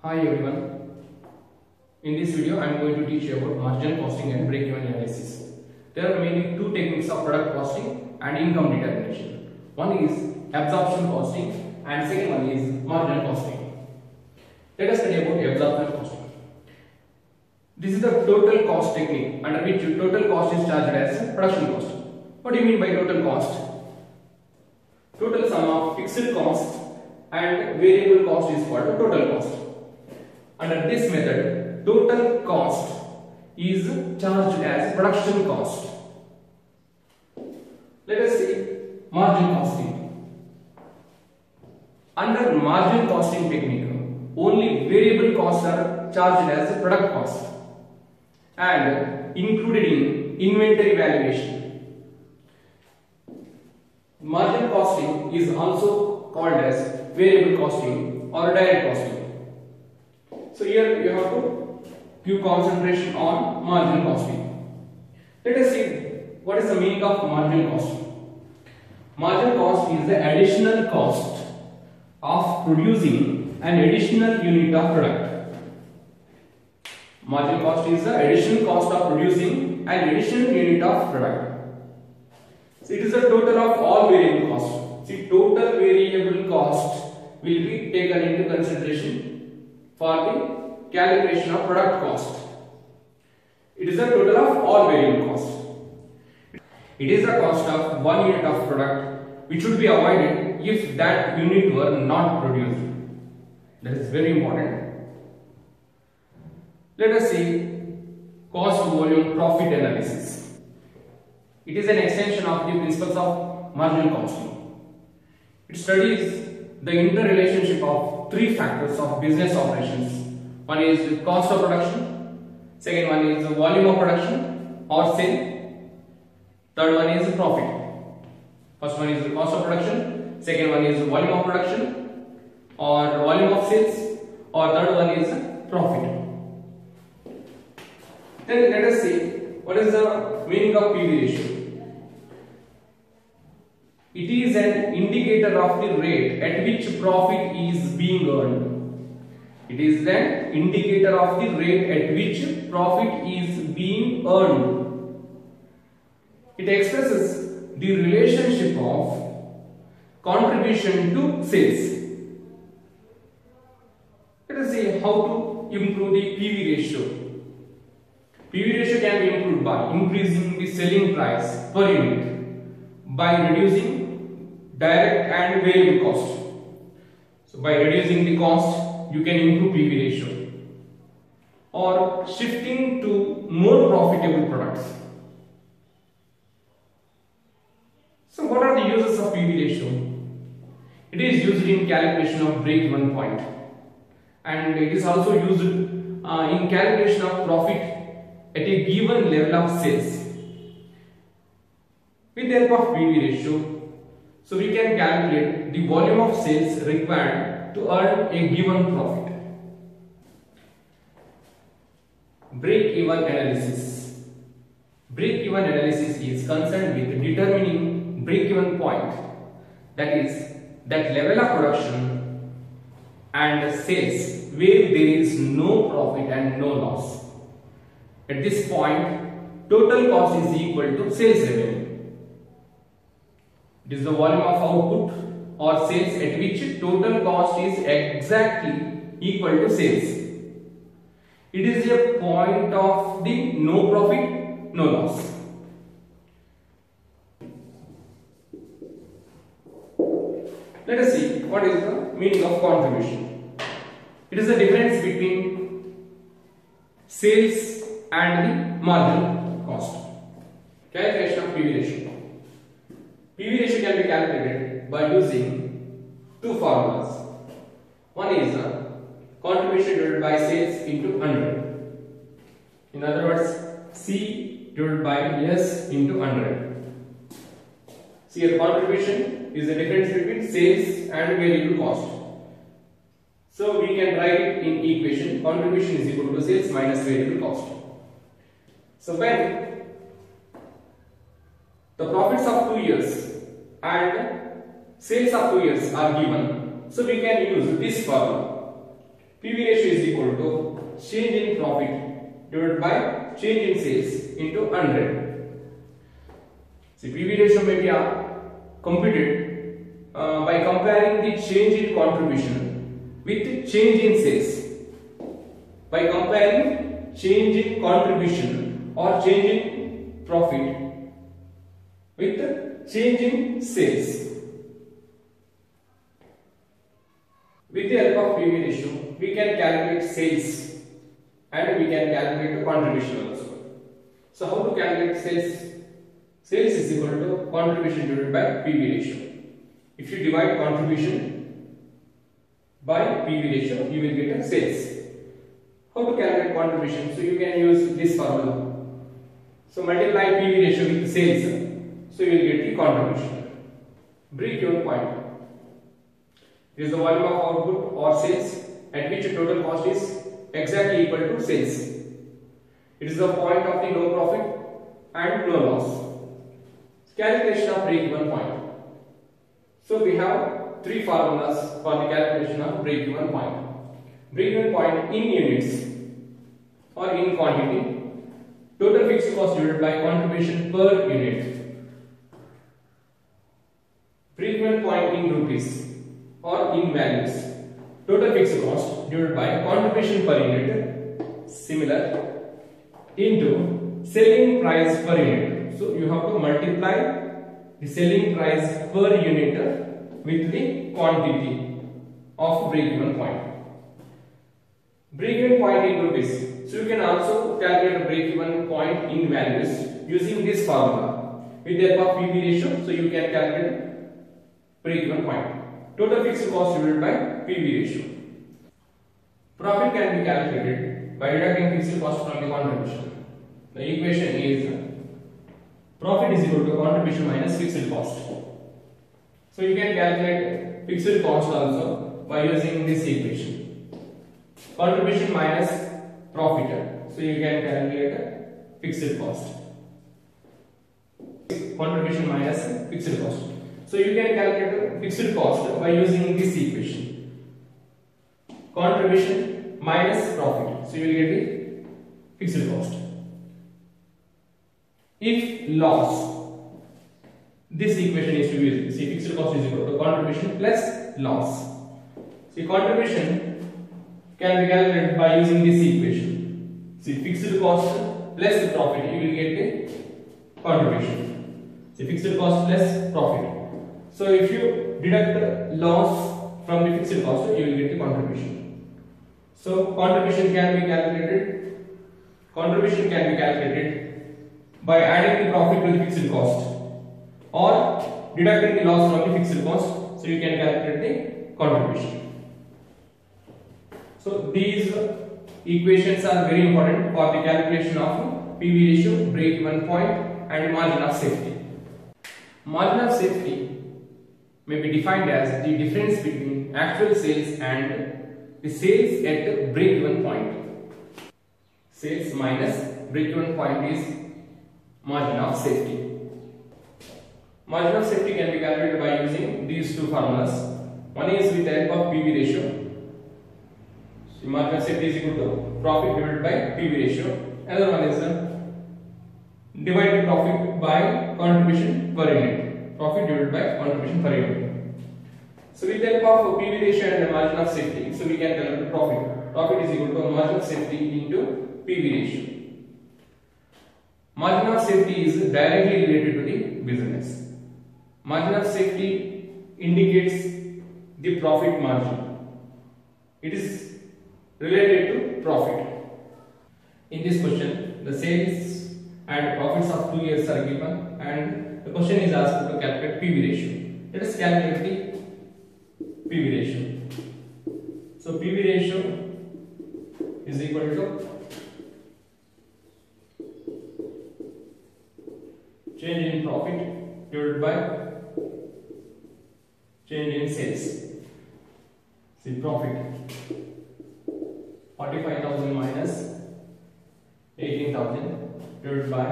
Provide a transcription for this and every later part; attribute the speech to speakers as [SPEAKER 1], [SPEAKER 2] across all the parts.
[SPEAKER 1] Hi everyone. In this video I am going to teach you about marginal costing and break-even analysis. There are mainly two techniques of product costing and income determination. One is absorption costing and second one is marginal costing. Let us study about absorption costing. This is the total cost technique under which total cost is charged as production cost. What do you mean by total cost? Total sum of fixed cost and variable cost is called total cost. Under this method, total cost is charged as production cost. Let us see margin costing. Under margin costing technique, only variable costs are charged as product cost and included in inventory valuation. Margin costing is also called as variable costing or direct costing. So here you have to give concentration on margin costing. Let us see what is the meaning of margin costing. Margin cost is the additional cost of producing an additional unit of product. Margin cost is the additional cost of producing an additional unit of product. So it is the total of all variable costs. See, total variable cost will be taken into consideration for the calculation of product cost. It is the total of all variable costs. It is the cost of one unit of product which would be avoided if that unit were not produced. That is very important. Let us see cost volume profit analysis. It is an extension of the principles of marginal costing. It studies the interrelationship of three factors of business operations. One is cost of production, second one is volume of production or sale, third one is profit. First one is the cost of production, second one is volume of production or volume of sales, or third one is profit. Then let us see what is the meaning of PV ratio. It is an indicator of the rate at which profit is being earned. It is an indicator of the rate at which profit is being earned. It expresses the relationship of contribution to sales. Let us see how to improve the PV ratio. PV ratio can be improved by increasing the selling price per unit, by reducing direct and variable cost. So by reducing the cost, you can improve PV ratio, or shifting to more profitable products. So what are the uses of PV ratio? It is used in calculation of break-even point, and it is also used in calculation of profit at a given level of sales. With the help of PV ratio, so we can calculate the volume of sales required to earn a given profit. Break-even analysis. Break-even analysis is concerned with determining break-even point, that is, that level of production and sales where there is no profit and no loss. At this point, total cost is equal to sales revenue. It is the volume of output or sales at which total cost is exactly equal to sales. It is a point of the no profit, no loss. Let us see what is the meaning of contribution. It is the difference between sales and the marginal cost. Calculation of PV ratio. PV ratio can be calculated by using two formulas. One is contribution divided by sales into 100. In other words, C divided by S into 100. See, here contribution is the difference between sales and variable cost. So we can write it in equation: contribution is equal to sales minus variable cost. So when the profits of 2 years and sales of 2 years are given, so we can use this formula. PV ratio is equal to change in profit divided by change in sales into 100. See, PV ratio may be computed by comparing the change in contribution with change in sales. By comparing change in contribution or change in profit with change in sales. With the help of PV ratio, we can calculate sales and we can calculate the contribution also. So how to calculate sales? Sales is equal to contribution divided by PV ratio. If you divide contribution by PV ratio, you will get a sales. How to calculate contribution? So you can use this formula. So multiply PV ratio with sales, so you will get the contribution. Break-even point. This is the volume of output or sales at which total cost is exactly equal to sales. It is the point of the no profit and no loss. Calculation of break-even point. So we have three formulas for the calculation of break-even point. Break-even point in units or in quantity. Total fixed cost divided by contribution per unit. Break-even point in rupees or in values. Total fixed cost divided by contribution per unit, similar, into selling price per unit. So you have to multiply the selling price per unit with the quantity of break-even point. Break-even point in rupees. So you can also calculate a break-even point in values using this formula. With the help of PV ratio, so you can calculate break-even point. Total fixed cost divided by PV ratio. Profit can be calculated by deducting fixed cost from the contribution. The equation is profit is equal to contribution minus fixed cost. So you can calculate fixed cost also by using this equation. Contribution minus profit. So you can calculate fixed cost. Contribution minus fixed cost. So you can calculate fixed cost by using this equation. Contribution minus profit. So you will get the fixed cost. If loss, this equation is to be used. See, fixed cost is equal to contribution plus loss. See, contribution can be calculated by using this equation. See, fixed cost plus profit, you will get the contribution. See, fixed cost plus profit. So if you deduct loss from the fixed cost, you will get the contribution. So contribution can be calculated. Contribution can be calculated by adding the profit to the fixed cost or deducting the loss from the fixed cost. So you can calculate the contribution. So these equations are very important for the calculation of PV ratio, break-even point, and margin of safety. Margin of safety may be defined as the difference between actual sales and the sales at break-even point. Sales minus break-even point is margin of safety. Margin of safety can be calculated by using these two formulas. One is with the help of PV ratio. So margin of safety is equal to profit divided by PV ratio. Another one is divide the profit by contribution per unit. Profit divided by contribution per unit. So with the help of PV ratio and the margin of safety, so we can calculate profit. Profit is equal to margin of safety into PV ratio. Margin of safety is directly related to the business. Margin of safety indicates the profit margin. It is related to profit. In this question, the sales and profits of 2 years are given and the question is asked to calculate PV ratio. Let us calculate the PV ratio. So PV ratio is equal to change in profit divided by change in sales. See, profit 45,000 minus 18,000 divided by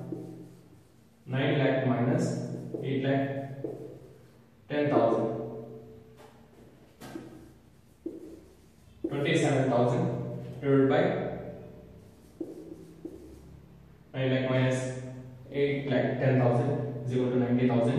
[SPEAKER 1] 9 lakh minus 8 lakh 10,000. 27,000 divided by 9 lakh minus 8 lakh 10,000 is equal to 90,000.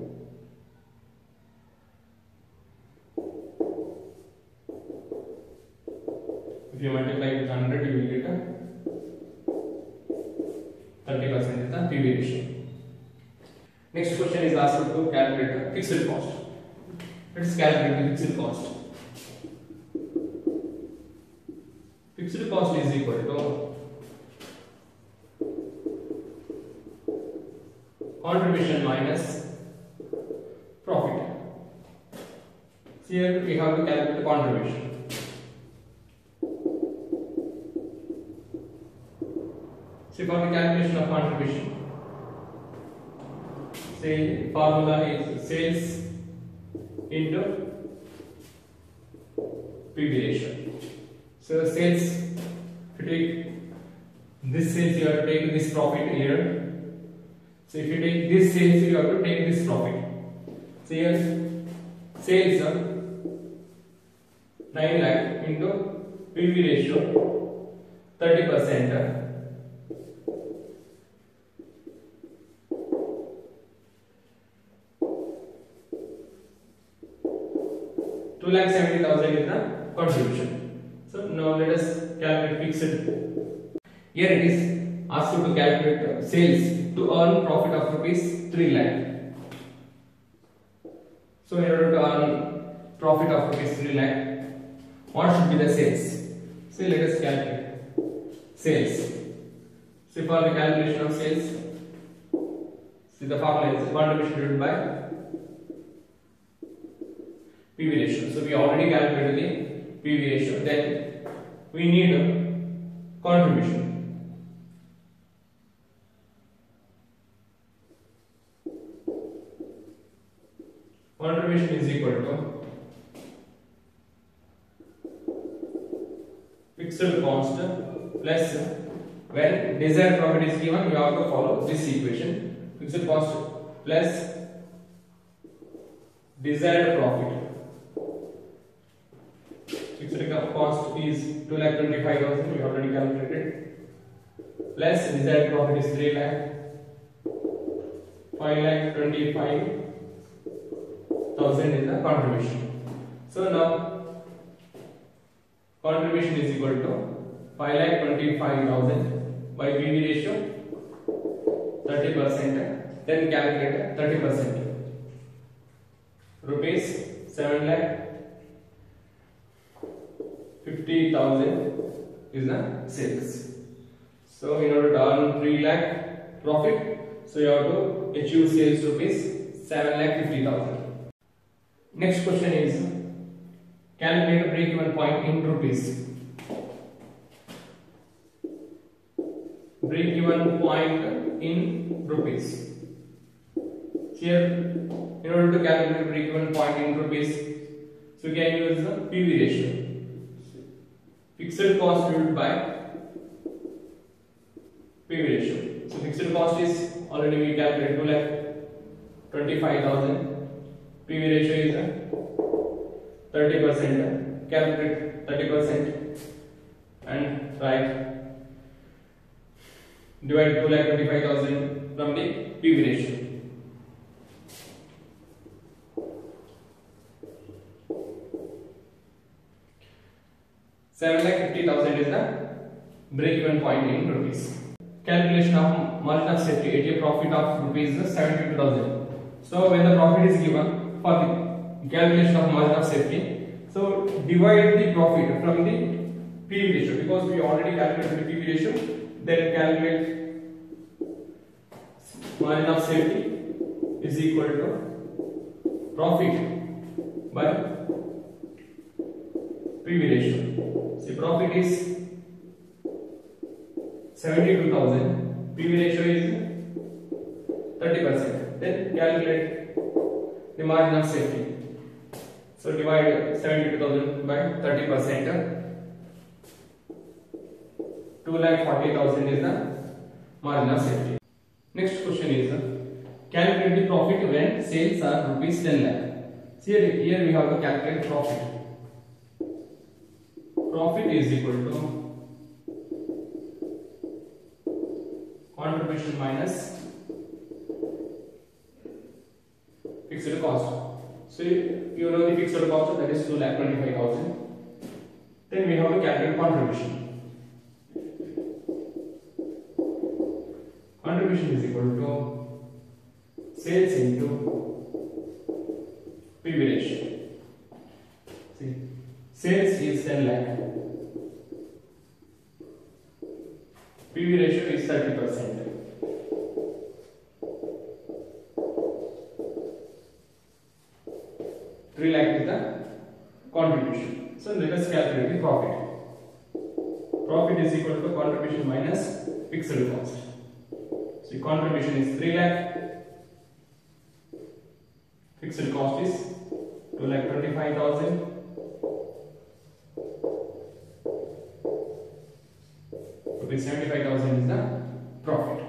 [SPEAKER 1] If you multiply with 100, you will get a 30% is the PV ratio. Next question is asked to calculate the fixed cost. Let us calculate the fixed cost. Fixed cost is equal to contribution minus profit. So here we have to calculate the contribution. So for the calculation of contribution, say formula is sales into PV ratio. So sales, if you take this sales, you have to take this profit here. So if you take this sales, you have to take this profit. So here sales are 9 lakh into PV ratio 30%. 2,70,000 is the contribution. So now let us calculate fixed. Here it is asked you to calculate sales to earn profit of rupees 3 lakh. So in order to earn profit of rupees 3 lakh, what should be the sales? So let us calculate sales. So for the calculation of sales, see the formula is contribution divided by PV ratio. So we already calculated the PV ratio. Then we need a contribution. Contribution is equal to fixed cost plus, when desired profit is given, we have to follow this equation. Fixed cost plus desired profit. Fixed cost is 2,25,000, we already calculated, plus desired profit is 3 lakh, 5,25,000 is the contribution. So now contribution is equal to 5,25,000 by PV ratio 30%. Then calculate 30%. Rupees 7,50,000 is the sales. So in order to earn 3 lakh profit, so you have to achieve sales rupees 7,50,000. Next question is calculate break-even point in rupees. Break-even point in rupees. Here, in order to calculate break-even point in rupees, so we can use the PV ratio. Fixed cost divided by PV ratio. So fixed cost is already we calculated 2,25,000. PV ratio is 30%. Calculate 30% and write divide 2,25,000 from the PV ratio. 7,50,000 is the break-even point in rupees. Calculation of margin of safety at a profit of rupees 72,000. So when the profit is given for the calculation of margin of safety, so divide the profit from the PV ratio, because we already calculated the PV ratio. Then calculate margin of safety is equal to profit by PV ratio. See, profit is 72,000, PV ratio is 30%. Then calculate the margin of safety. So divide 72,000 by 30%. 2,40,000 is the margin of safety. Next question is calculate the profit when sales are rupees 10 lakh. So here we have to calculate profit. profit is equal to contribution minus fixed cost. So you know the fixed cost, that is 2,25,000. Then we have to calculate contribution. Contribution is equal to sales into PV ratio. See, sales is 10 lakh. PV ratio is 30%. Three lakh is the contribution. So let us calculate the profit. Profit is equal to contribution minus fixed cost. So contribution is 3 lakh. Fixed cost is 2,25,000. Rupees 75,000 is the profit.